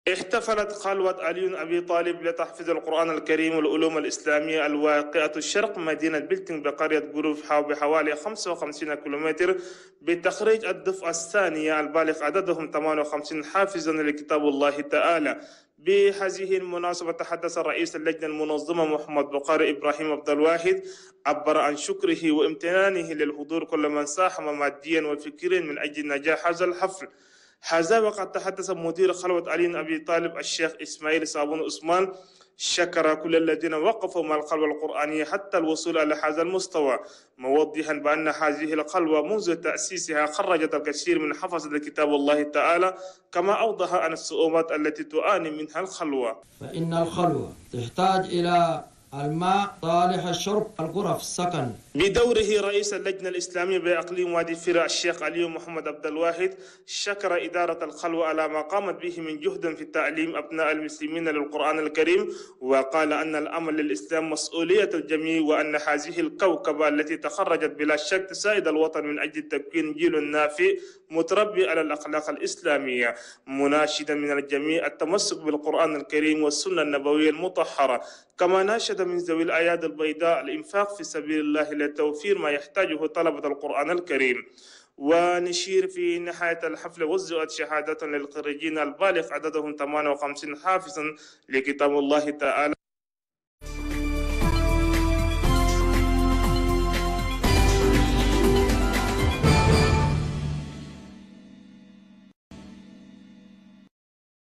احتفلت خلوة علي بن أبي طالب لتحفيظ القرآن الكريم والعلوم الإسلامية الواقعة الشرق مدينة بلتنغ بقرية جروف بحوالي 55 كيلومتر بتخريج الدفعة الثانية البالغ عددهم 58 حافظا لكتاب الله تعالى. بهذه المناسبة تحدث رئيس اللجنة المنظمة محمد بقاري إبراهيم عبد الواحد، عبر عن شكره وامتنانه للحضور كل من ساهم ماديا وفكريا من أجل نجاح هذا الحفل. هذا وقد تحدث مدير خلوة علي بن أبي طالب الشيخ إسماعيل صابون عثمان، شكر كل الذين وقفوا مع الخلوة القرآنية حتى الوصول إلى هذا المستوى، موضحا بأن هذه الخلوة منذ تأسيسها خرجت الكثير من حفظة كتاب الله تعالى، كما أوضح عن الصعوبات التي تعاني منها الخلوة. فإن الخلوة تحتاج إلى الماء صالح الشرب، الغرف السكن. بدوره رئيس اللجنة الإسلامية بإقليم وادي فرع الشيخ علي محمد عبد الواحد شكر إدارة الخلوة على ما قامت به من جهد في تعليم أبناء المسلمين للقرآن الكريم، وقال أن الأمل للإسلام مسؤولية الجميع، وأن هذه الكوكبة التي تخرجت بلا شك تساعد الوطن من أجل تكوين جيل نافع متربي على الأخلاق الإسلامية، مناشدا من الجميع التمسك بالقرآن الكريم والسنة النبوية المطهرة. كما ناشد من ذوي الأيادي البيضاء الإنفاق في سبيل الله لتوفير ما يحتاجه طلبة القرآن الكريم. ونشير في نهاية الحفل وزعت شهادة للخريجين البالغ عددهم 58 حافظا لكتاب الله تعالى.